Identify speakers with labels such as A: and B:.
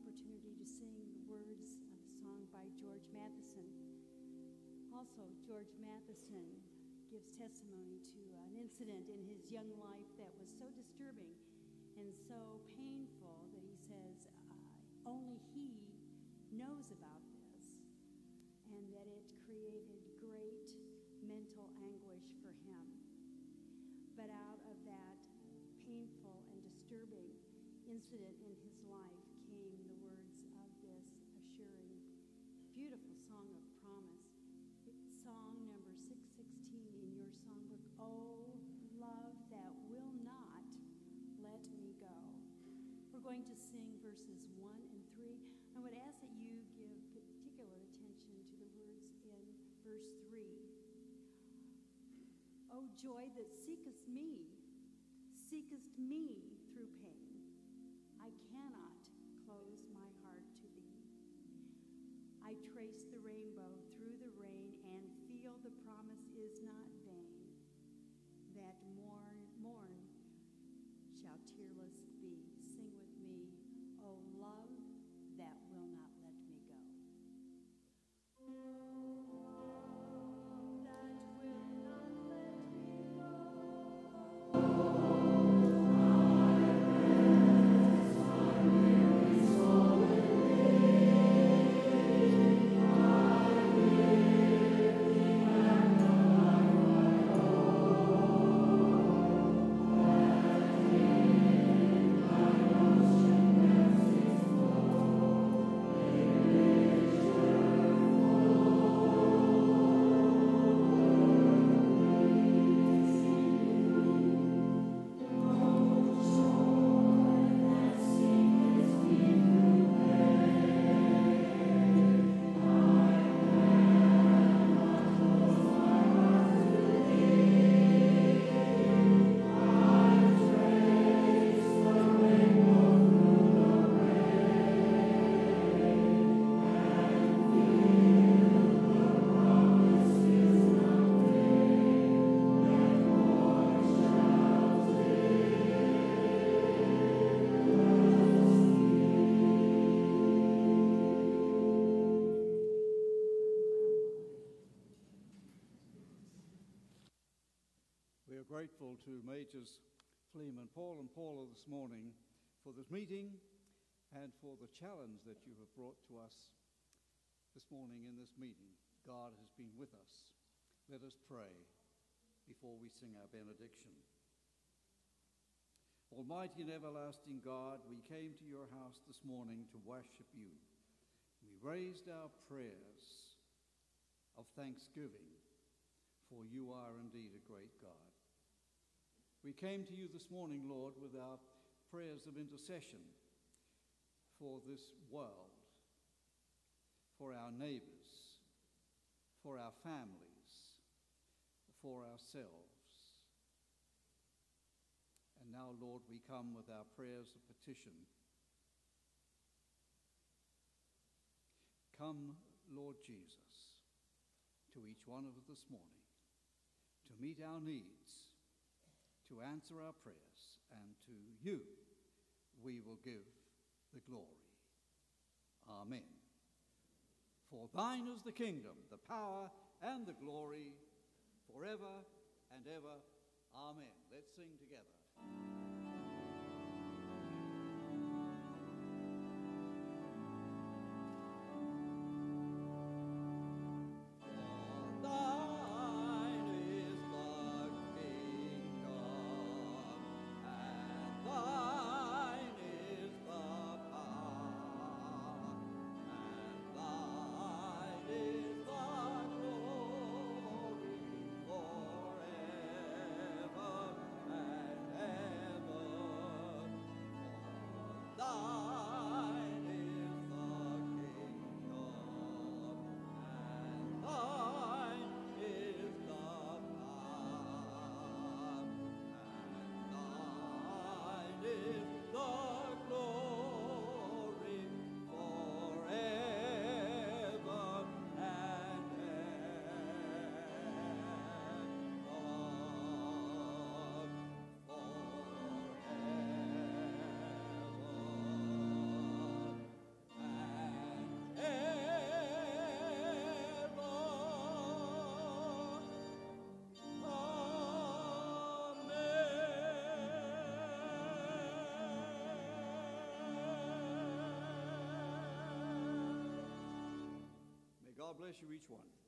A: opportunity to sing the words of a song by George Matheson. Also, George Matheson gives testimony to an incident in his young life that was so disturbing and so painful that he says only he knows about this, and that it created great mental anguish for him. But out of that painful and disturbing incident in his life came the words of this assuring, beautiful song of promise. It's song number 616 in your songbook, Oh, Love That Will Not Let Me Go. We're going to sing verses 1 and 3. I would ask that you give particular attention to the words in verse 3. O joy that seekest me through pain, I cannot close my heart to thee. I trace the rainbow through the rain and feel the promise is not vain, that morn shall tearless be. Sing with me, O love that will not let me go.
B: Grateful to Majors Fleeman Paul and Paula this morning for this meeting and for the challenge that you have brought to us this morning in this meeting. God has been with us. Let us pray before we sing our benediction. Almighty and everlasting God, we came to your house this morning to worship you. We raised our prayers of thanksgiving, for you are indeed a great God. We came to you this morning, Lord, with our prayers of intercession for this world, for our neighbors, for our families, for ourselves. And now, Lord, we come with our prayers of petition. Come, Lord Jesus, to each one of us this morning to meet our needs, to answer our prayers, and to you we will give the glory. Amen. For thine is the kingdom, the power, and the glory, forever and ever. Amen. Let's sing together.
C: Forever and ever.
B: God bless you each one.